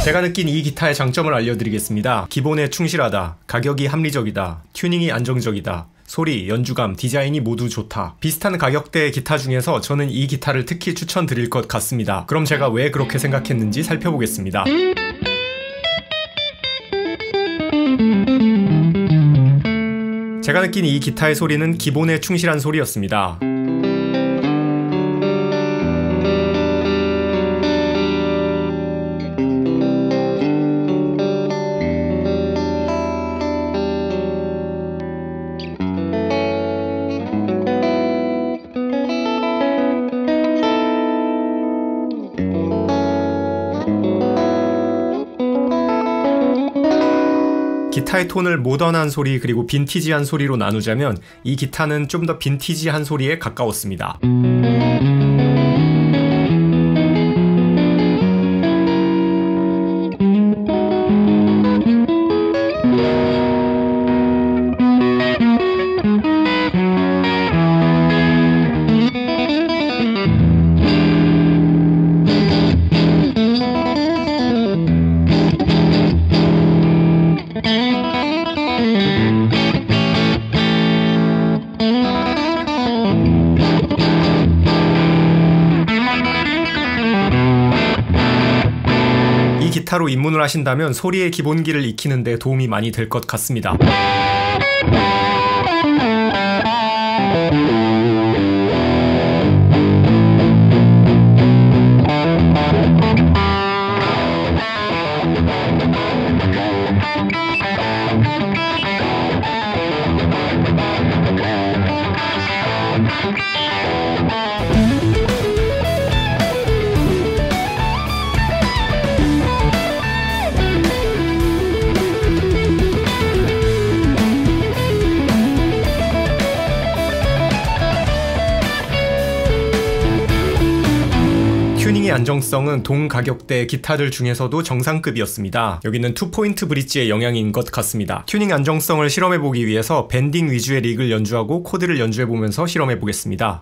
제가 느낀 이 기타의 장점을 알려드리겠습니다. 기본에 충실하다, 가격이 합리적이다, 튜닝이 안정적이다, 소리, 연주감, 디자인이 모두 좋다. 비슷한 가격대의 기타 중에서 저는 이 기타를 특히 추천드릴 것 같습니다. 그럼 제가 왜 그렇게 생각했는지 살펴보겠습니다. 제가 느낀 이 기타의 소리는 기본에 충실한 소리였습니다. 기타의 톤을 모던한 소리 그리고 빈티지한 소리로 나누자면 이 기타는 좀 더 빈티지한 소리에 가까웠습니다. 기타로 입문을 하신다면 소리의 기본기를 익히는 데 도움이 많이 될 것 같습니다. 튜닝의 안정성은 동가격대 기타들 중에서도 정상급이었습니다. 여기는 투포인트 브릿지의 영향인 것 같습니다. 튜닝 안정성을 실험해보기 위해서 밴딩 위주의 릭을 연주하고 코드를 연주해보면서 실험해보겠습니다.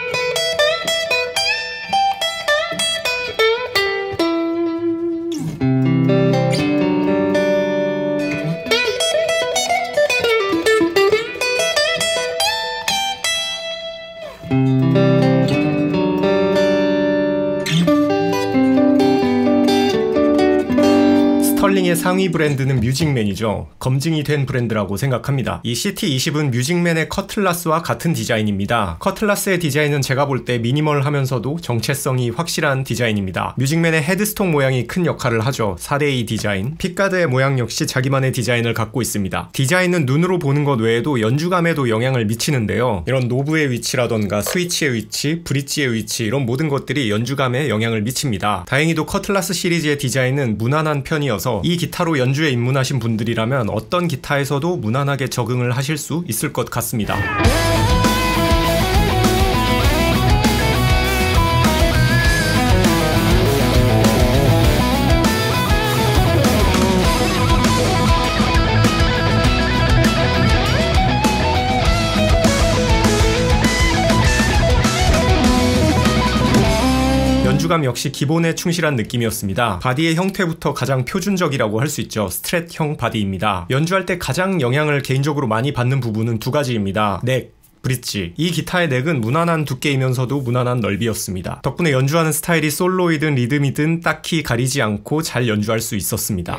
스털링의 상위 브랜드는 뮤직맨이죠. 검증이 된 브랜드라고 생각합니다. 이 CT20은 뮤직맨의 커틀라스와 같은 디자인입니다. 커틀라스의 디자인은 제가 볼 때 미니멀하면서도 정체성이 확실한 디자인입니다. 뮤직맨의 헤드스톡 모양이 큰 역할을 하죠. 4대2 디자인. 픽가드의 모양 역시 자기만의 디자인을 갖고 있습니다. 디자인은 눈으로 보는 것 외에도 연주감에도 영향을 미치는데요. 이런 노브의 위치라던가 스위치의 위치, 브릿지의 위치 이런 모든 것들이 연주감에 영향을 미칩니다. 다행히도 커틀라스 시리즈의 디자인은 무난한 편이어서 이 기타로 연주에 입문하신 분들이라면 어떤 기타에서도 무난하게 적응을 하실 수 있을 것 같습니다. 연주감 역시 기본에 충실한 느낌이었습니다. 바디의 형태부터 가장 표준적이라고 할 수 있죠. 스트랫형 바디입니다. 연주할 때 가장 영향을 개인적으로 많이 받는 부분은 두 가지입니다. 넥, 브릿지. 이 기타의 넥은 무난한 두께이면서도 무난한 넓이였습니다. 덕분에 연주하는 스타일이 솔로이든 리듬이든 딱히 가리지 않고 잘 연주할 수 있었습니다.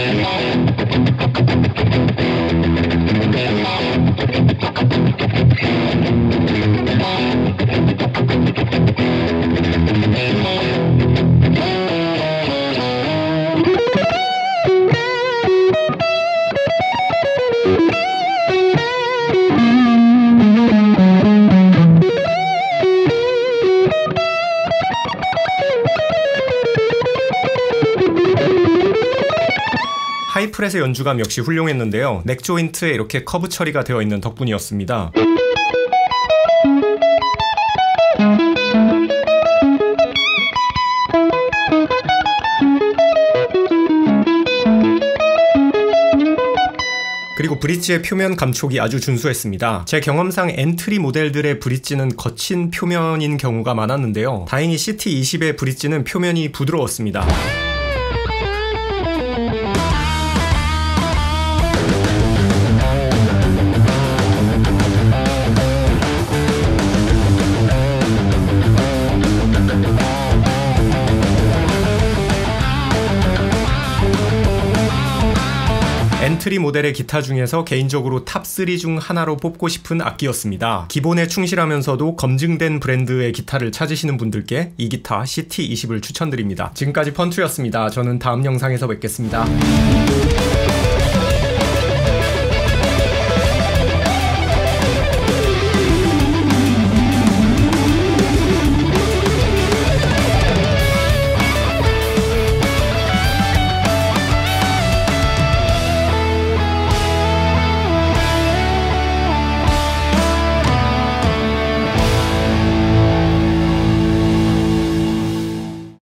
하이프렛의 연주감 역시 훌륭했는데요. 넥 조인트에 이렇게 커브 처리가 되어 있는 덕분이었습니다. 그리고 브릿지의 표면 감촉이 아주 준수했습니다. 제 경험상 엔트리 모델들의 브릿지는 거친 표면인 경우가 많았는데요. 다행히 CT20의 브릿지는 표면이 부드러웠습니다. 엔트리 모델의 기타 중에서 개인적으로 탑3 중 하나로 뽑고 싶은 악기였습니다. 기본에 충실하면서도 검증된 브랜드의 기타를 찾으시는 분들께 이 기타 CT20을 추천드립니다. 지금까지 펀투였습니다. 저는 다음 영상에서 뵙겠습니다.